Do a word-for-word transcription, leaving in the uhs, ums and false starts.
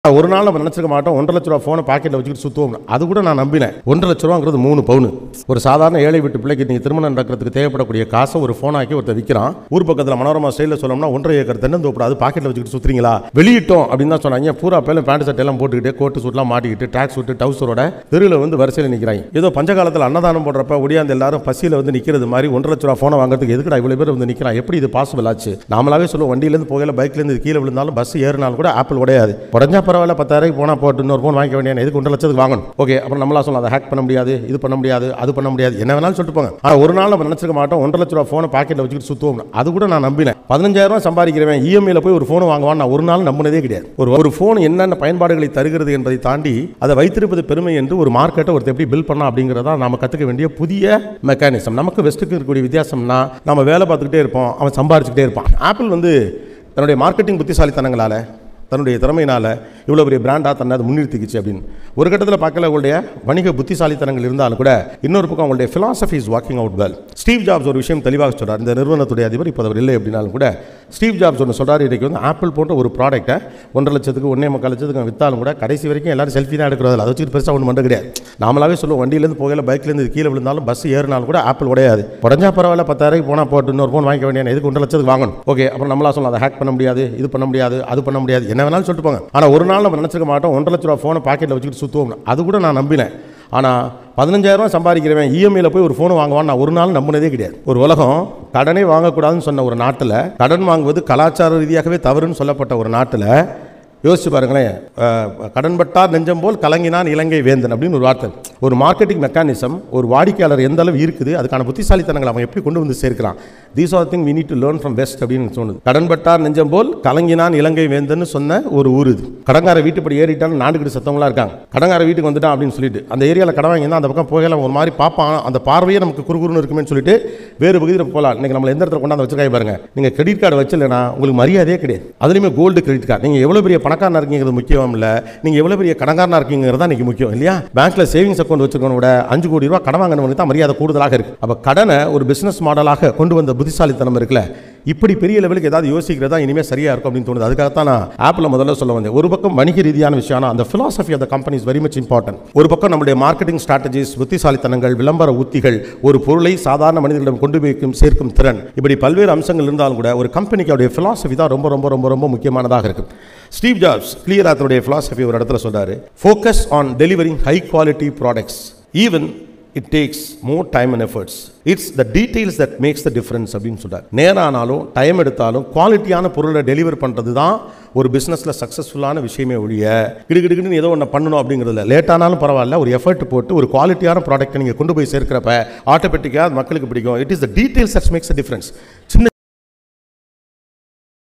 ஒரு நாள் நம்ம நினைச்சிருக்க மாட்டோம் ஒன்றரை லட்ச ரூபா போனை பாக்கெட்ல வச்சுக்கிட்டு சுத்துவோம். அது கூட நான் நம்பினேன். ஒன்றரை லட்ச ரூபாங்கிறது மூணு பவுன். ஒரு சாதாரண ஏழை வீட்டு பிள்ளைக்கு நீங்க திருமணம் நடக்கிறதுக்கு தேவைப்படக்கூடிய காசை ஒரு போன் ஆக்கி ஒருத்தர் விற்கிறான். ஊர் பக்கத்தில் மனோரமா ஸ்டைல சொல்லணும்னா ஒன்றரை ஏக்கர் தென்னந்தோப்பு அது பாக்கெட்ல வச்சுக்கிட்டு சுத்துறீங்களா வெளியிட்டோம் அப்படின்னு தான் சொன்னாங்க. பூரா பேரும் பேண்ட் சட்டை எல்லாம் போட்டுக்கிட்டு கோட்டு சூட்லாம் மாட்டிக்கிட்டு ட்ராக் சூட்டு டவுசரோட தெருவில் வந்து வரிசையில் நிற்கிறாங்க. ஏதோ பஞ்ச காலத்தில் அன்னதானம் போடுறப்ப ஒடியாந்து எல்லாரும் பசியில் வந்து நிற்கிறது மாதிரி ஒன்றரை லட்ச ரூபா போனை வாங்குறதுக்கு எதுக்குடா இவ்வளவு பேர் வந்து நிற்கிறான்? எப்படி இது பாசிபிள் ஆச்சு? நாமளாவே சொல்லுவோம், வண்டியிலேருந்து போகல பைக்லேருந்து கீழே விழுந்தாலும் பஸ் ஏறினாலும் கூட ஆப்பிள் உடையாது. உடஞ்சா பரவாயில்ல, பத்தாயிரம் போனா போட்டு இன்னொரு போன் வாங்கிக்க வேண்டிய எதுக்கு ஒன்றரை லட்சத்துக்கு வாங்கணும்? ஓகே, அப்புறம் நம்மளா சொல்லலாம் அதை ஹேக் பண்ண முடியாது, இது பண்ண முடியாது, அது பண்ண முடியாது, என்ன வேணாலும் சொல்லிட்டு போங்க. ஆனால் ஒரு நாள் நம்ம நினைச்சிருக்க மாட்டோம் ஒன்றரை லட்ச ரூபா போனை பாக்கெட்ல வச்சுக்கிட்டு சுத்துவோம். அது கூட நான் நம்பினேன். பதினஞ்சாயிரம் ரூபாய் சம்பாதிக்கிறவன் இஎம்ஐல போய் ஒரு போன் வாங்குவான் நான் ஒரு நாள் நம்பினதே கிடையாது. ஒரு ஒரு போன் என்னென்ன பயன்பாடுகளை தருகிறது என்பதை தாண்டி அதை வைத்திருப்பது பெருமை என்று ஒரு மார்க்கெட்டை ஒருத்தர் எப்படி பில்ட் பண்ணலாம் அப்படிங்கிறதா நாம கற்றுக்க வேண்டிய புதிய மெக்கானிசம். நமக்கு வெஸ்ட்டுக்கு இருக்கக்கூடிய வித்தியாசம்னா நம்ம வேலை பார்த்துக்கிட்டே இருப்போம், அவன் சம்பாதிச்சுக்கிட்டே இருப்பான். ஆப்பிள் வந்து தன்னுடைய மார்க்கெட்டிங் புத்திசாலித்தனங்களால தன்னுடைய திறமையினால் இவ்வளோ பெரிய பிராண்டாக தன்னை அதை முன்னிறுத்திக்கிச்சு அப்படின்னு ஒரு கட்டத்தில் பார்க்கல. அவங்களுடைய வணிக புத்திசாலித்தனங்கள் இருந்தாலும் கூட இன்னொரு பக்கம் அவங்களுடைய philosophy is walking out well. Steve Jobs ஒரு விஷயம் தெளிவாக சொல்கிறார். இந்த நிறுவனத்துடைய அதிபர் இப்போ அவர் இல்லை அப்படின்னாலும் கூட ஸ்டீவ் ஜாப்ஸ் ஒன்று சொல்கிறார், இன்றைக்கி வந்து ஆப்பிள் போன்ற ஒரு ப்ராடக்ட்டை ஒன்றரை லட்சத்துக்கு ஒன்றே முக்கால் லட்சத்துக்கு விற்றாலும் கூட கடைசி வரைக்கும் எல்லாரும் செல்ஃபி தான் எடுக்கிறது. அதை வச்சுட்டு பெருசாக ஒன்று பண்ணுறது கிடையாது. நாமளாவே சொல்லுவோம், வண்டியிலேருந்து போகல பைக்லேருந்து கீழே விழுந்தாலும் பஸ் ஏறினாலும் கூட ஆப்பிள் உடையாது. உடஞ்சா பரவாயில்ல, பத்தாயிரம் போனால் போட்டு இன்னொரு போன் வாங்கிக்க வேண்டிய எதுக்கு ஒன்றரை லட்சத்துக்கு வாங்கணும்? ஓகே, அப்புறம் நம்மளா சொல்லலாம் அதை ஹேக் பண்ண முடியாது, இது பண்ண முடியாது, அது பண்ண முடியாது, என்ன வேணாலும் சொல்லிட்டு போங்க. ஆனால் ஒரு நாள் நம்ம நினைச்சிருக்க மாட்டோம் ஒன்றரை லட்ச ரூபா போனை பாக்கெட்ல வச்சுக்கிட்டு சுத்துவோம். அது கூட நான் நம்பினேன். ஆனால் பதினஞ்சாயிரம் ரூபாய் சம்பாதிக்கிறவன் இஎம்ஐல போய் ஒரு போன் வாங்குவான் நான் ஒரு நாள் நம்பினதே கிடையாது. ஒரு உலகம் கடனே வாங்கக்கூடாதுன்னு சொன்ன ஒரு நாட்டில், கடன் வாங்குவது கலாச்சார ரீதியாகவே தவறுன்னு சொல்லப்பட்ட ஒரு நாட்டில் யோசிச்சு பாருங்களேன், கடன்பட்டார் நெஞ்சம் போல் கலங்கினான் இலங்கை வேந்தன் அப்படின்னு ஒரு வார்த்தை. ஒரு மார்க்கெட்டிங் மெக்கானிசம் ஒரு வாடிக்கையாளர் எந்த அளவு இருக்குது, அதுக்கான புத்திசாலித்தனங்களை அவன் எப்படி கொண்டு வந்து சேர்க்கிறான். These are thing we need to learn from West அப்படின்னு சொன்னது. கடன்பட்டார் நெஞ்சம் போல் கலங்கினான் இலங்கை வேந்தன் சொன்ன ஒரு ஊர் இது. கடங்கார வீட்டுப்படி ஏறிட்டான்னு நாண்டுகிட்டு சத்தவங்களா இருக்காங்க. கடங்கார வீட்டுக்கு வந்துட்டான் அப்படின்னு சொல்லிட்டு அந்த ஏரியாவில் கடன் வாங்கினா அந்த பக்கம் போகலாம் ஒரு மாதிரி பார்ப்பான். அந்த பார்வையே நமக்கு குறுகுறுன்னு இருக்குமே சொல்லிட்டு வேறு பகுதியில் போகலாம். இன்னைக்கு நம்மளை எந்த இடத்துல கொண்டாந்து வச்சிருக்காங்க பாருங்க. நீங்கள் கிரெடிட் கார்டு வச்சில்லைன்னா உங்களுக்கு மரியாதையே கிடையாது. அதுலேயுமே கோல்டு கிரெடிட் கார்டு. நீங்கள் எவ்வளோ பெரிய பணக்காரனா இருக்கீங்கிறது முக்கியம் இல்லை, நீங்க எவ்வளவு பெரிய கடன்காரனா இருக்கீங்கிறது தான் முக்கியம் இல்லையா? பேங்க்ல சேவிங்ஸ் அக்கௌண்ட் வச்சிருக்கவன விட அஞ்சு கோடி ரூபாய் கடன் வாங்கினவனுக்கு தான் மரியாதை கூடுதலாக இருக்கு. அப்ப கடனை ஒரு பிசினஸ் மாடலாக கொண்டு வந்த புத்திசாலித்தனம் இருக்குல்ல, இப்படி பெரிய லெவலுக்கு ஏதாவது யோசிக்கிறதா இனிமே சரியா இருக்கும் அப்படின்னு தோணுது. அதுக்காகத்தான் நான் ஆப்பிள் முதல்ல சொல்ல வந்தேன். ஒரு பக்கம் வணிக ரீதியான விஷயம், அந்த philosophy of the company is very much important. ஒரு பக்கம் நம்முடைய மார்க்கெட்டிங் ஸ்ட்ராட்டஜிஸ், புத்திசாலித்தனங்கள், விளம்பர உத்திகள், ஒரு பொருளை சாதாரண மனிதர்களிடம் கொண்டு போய் சேர்க்கும் திறன், இப்படி பல்வேறு அம்சங்கள் இருந்தாலும் கூட ஒரு கம்பெனிக்கு அவருடைய philosophy தான் ரொம்ப ரொம்ப ரொம்ப ரொம்ப முக்கியமானதாக இருக்கு. ஸ்டீவ் ஜாப்ஸ் கிளியரா தன்னுடைய philosophy ஒரு இடத்துல சொல்றாரு, focus on delivering high quality products even it takes more time and efforts. It's the details that makes the difference அப்படின்னு சொல்றாரு. நேரானாலும் டைம் எடுத்தாலும் குவாலிட்டியான பொருளை டெலிவர் பண்ணுறது தான் ஒரு பிஸ்னஸில் சக்ஸஸ்ஃபுல்லான விஷயமே ஒழிய கிடுகிடுன்னு ஏதோ ஒன்று பண்ணணும் அப்படிங்கிறதுல லேட் ஆனாலும் பரவாயில்ல, ஒரு எஃபர்ட் போட்டு ஒரு குவாலிட்டியான ப்ராடக்ட்டை நீங்கள் கொண்டு போய் சேர்க்கிறப்ப ஆட்டோமேட்டிக்காக மக்களுக்கு பிடிக்கும். It is the details that makes the difference. சின்ன